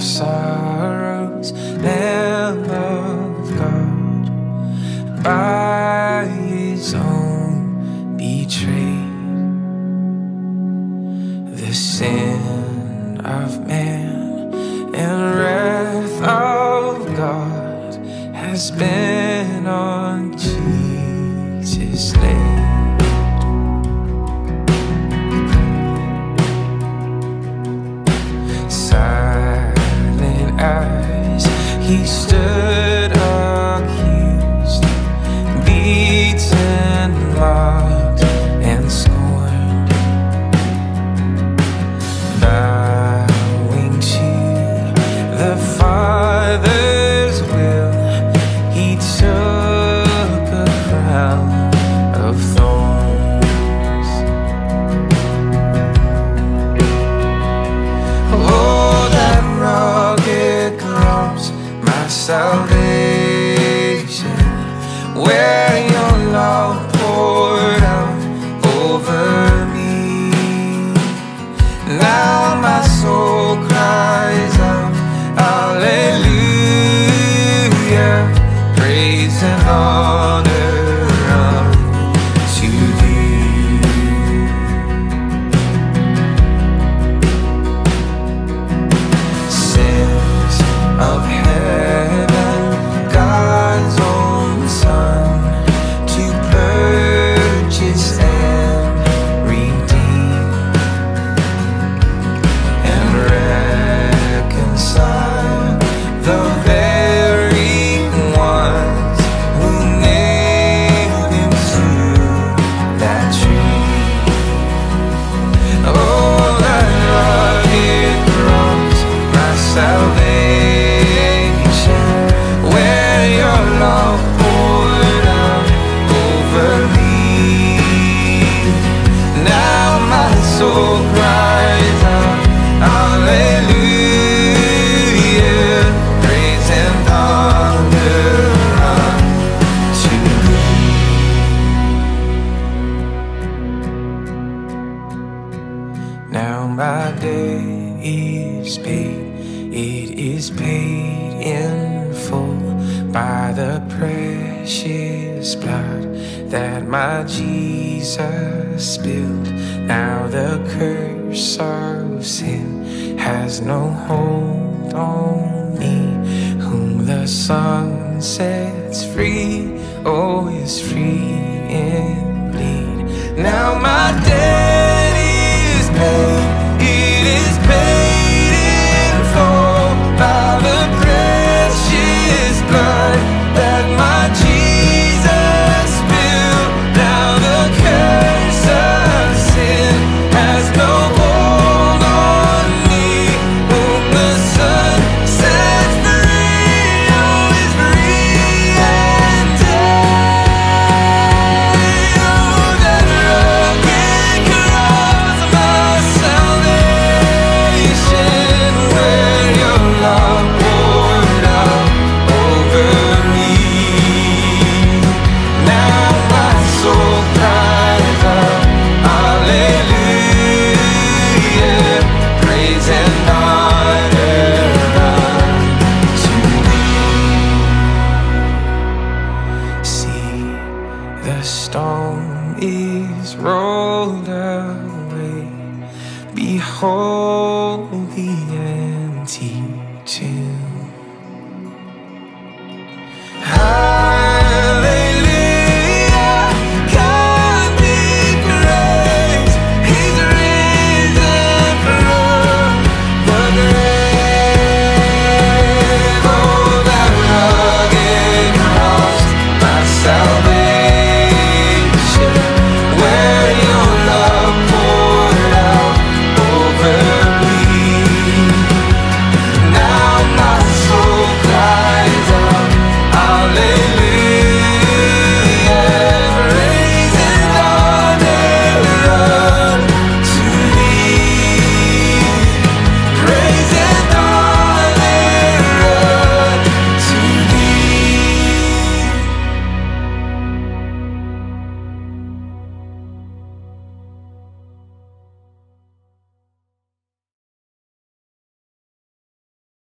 sorrows, Lamb of God, by his own betrayed. The sin of man and wrath of God has been on Jesus' laid. Silent as he stood accused, beaten, mocked, and scorned, bowing to the Father's will, he took a crown of thorns. Oh, that rugged cross, my salvation, where your love poured out over me. Now my soul cries out, hallelujah, praise and honor unto thee. Sins of heaven, God's own Son, to purchase and redeem and reconcile the very ones who nailed him to that tree. Oh, that rugged cross, my salvation, where your love poured out over me. Now my soul cries out, hallelujah, praise and honor unto thee. Now my debt is paid, it is paid in full by the precious blood that my Jesus spilled. Now the curse of sin has no hold on me. Whom the Son sets free, oh, is free indeed. Now my debt is paid, it is paid in full by the precious blood that my Jesus spilled. Now the curse of sin has no hold on me. Whom the Son sets free, oh, is free indeed. Oh, that rugged cross, my salvation, where your love poured out over me. Now my soul cries out, hallelujah, praise and honor unto thee. See, the stone is rolled away. Behold the empty